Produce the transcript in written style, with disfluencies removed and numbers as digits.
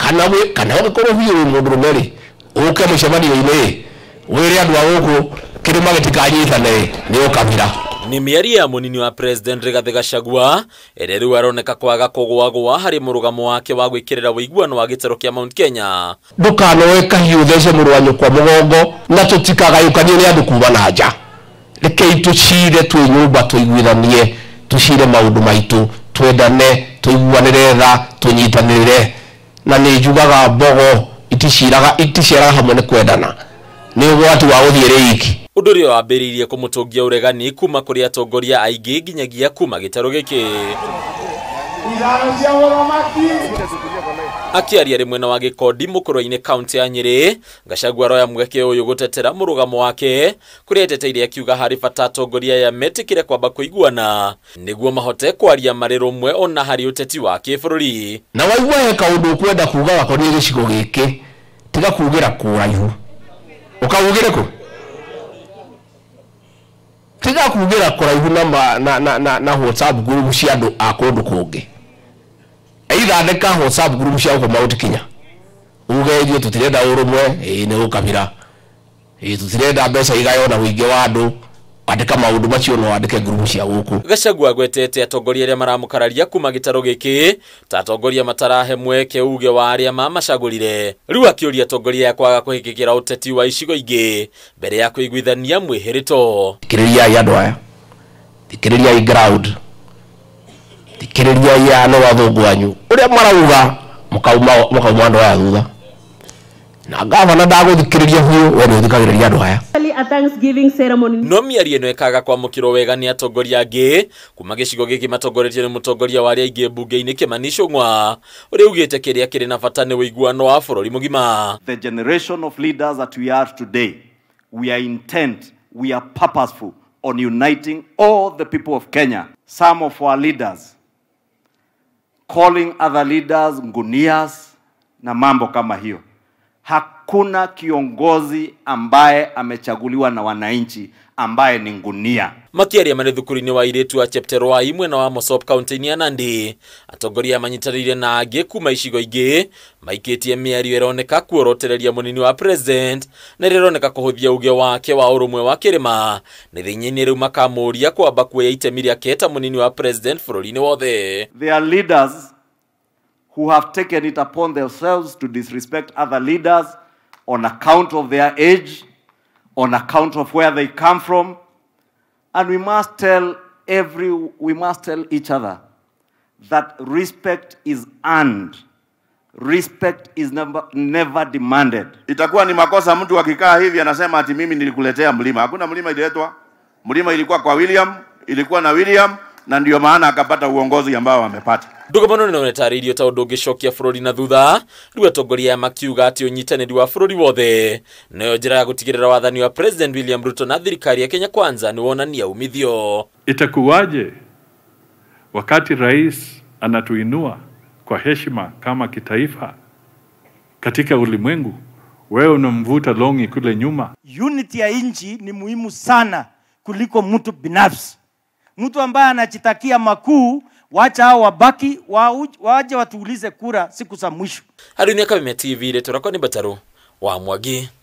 kana ugikorwo hiyo mundu rumeri uke mucemani ine wire andu aguku kirima gitikanyitane ni ukabira. Ni miari ya munini wa President Rigathi Gachagua ere riu aroneka kwaga kugwagwa hari murugamo wake wa gwikirira wiguano wa gitero kia Mount Kenya. Ndukanoe kahiu thece murwanyo kwa mugongo na tutikagayukanie ni andu kuba na nja. Reke tucire twi nyumba tuiguithanie tucire maundu maitu twendane tuiguanire tha tunyitanire na ni njugaga mbogo iticiaraga hamwe ni kwendana ni watu wa uthiire iki. Undu uria wambiriirie kumutungia uregani kuma kuri atongoria aingi nginyagia kuma gitaro giki. Akiaria rimwe na wa Gikondi mukuru-ini kaunti ya Nyeri, Gachagua roya mweke uyu gutetera murugamo wake kuri eteteire akiuga hari bata atongoria ya metikire kwamba kuiguana niguo mahote kwaria mari rumwe ona hari uteti wa kibururi. Na waigua he kaundu kwenda kuga wakonie gicigo giki tiga kugira kuraihu ukawugire ku tiga kugira kuraihu na WhatsApp group cia andu akundu kungi either ndeka WhatsApp group cia uko Mount Kenya ugeje tutirenda urumwe ni ukabira tutirenda mbeca igayo na wingi wa andu andika maundu macio no andike group cia guku. Gachagua gwetete atongoria aria maramukararia kuma gitaro giki ta atongoria matarahe mweke uge wa aria mamacagurire riu akiuria atongoria kwaga kuhikikira uteti wa icigo ingi mbere ya kuiguithania mwihirito. Tikiriria ya andu aya tikiriria i ground tikiriria ya no wathungu anyu uria marauga mukauma andu aya thutha na gavana ndaguthikiriria huyo we nduthikagiriria andu aya. A Thanksgiving ceremony. No miarie no ekaga kwa mukiro wega ni atongoria angi kuma gicigo giki matongoretie ni mutongoria wa aria ingi bunge-ini Kimani Ichung'wa uria ugite kiria kiri na bata ni wiguano wa bururi mugima. The generation of leaders that we are today, we are intent, we are purposeful on uniting all the people of Kenya. Some of our leaders calling other leaders ngunias na mambo kama hiyo. Hakuna kiongozi ambaye amechaguliwa na wananchi ambaye ni ngunia. Makiaria mane thukuru-ini wa iritu wa Chepterwa imwe na wa Mosop kaunti-ini ya Nandi atongoria manyitanire na angi kuma icigo ingi maikitie miario ironeka kuorotereria munini wa president na ironeka kuhuthia uge wake wa urumwe wa kirima na thinyini riu makamuria kwamba kuoya itemi riake ta munini wa president bururi-ini wothe. There are leaders who have taken it upon themselves to disrespect other leaders on account of their age, on account of where they come from, and we must tell each other that respect is earned. Respect is never demanded. Itakuwa ni makosa mtu akikaa hivi anasema ati mimi nilikuletea mlima. Hakuna mlima ililetwa. Mlima ilikuwa kwa William, ilikuwa na William na ndio maana akapata uongozi ambao amepata. Ndugomano no netaririo ta undu ungicokia bururi na thutha riu atongoria makiuga ati unyitaniri wa bururi wothe nayo njira ya gutigirira wathani wa President William Ruto na thirikari ya Kenya Kwanza ni wonania umithio. Itakuwaje wakati rais anatuinua kwa heshima kama kitaifa katika ulimwengu, wewe unamvuta longi kule nyuma? Unity ya nchi ni muhimu sana kuliko mtu binafsi. Mtu ambaye anajitakia makuu wacha hao wabaki waje watuulize kura siku za mwisho. Harunia Kabeme TV letora kwa ni Bataru wa Mwagi.